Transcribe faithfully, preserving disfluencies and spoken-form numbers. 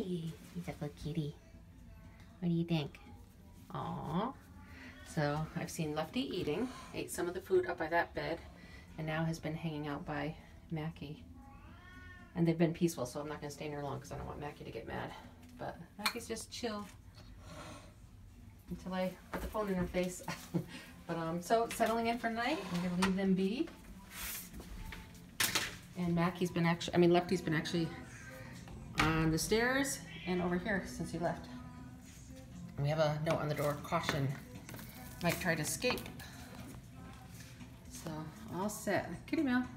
kitty. He's a little kitty. What do you think? Aww. So I've seen Lefty eating, ate some of the food up by that bed, and now has been hanging out by Mackie. And they've been peaceful, so I'm not going to stay near long because I don't want Mackie to get mad. But Mackie's just chill until I put the phone in her face. But um, so settling in for night, I'm going to leave them be. And Mackie's been actually, I mean Lefty's been actually on the stairs and over here since he left. We have a note on the door, caution, might try to escape. So all set. Kitty meow.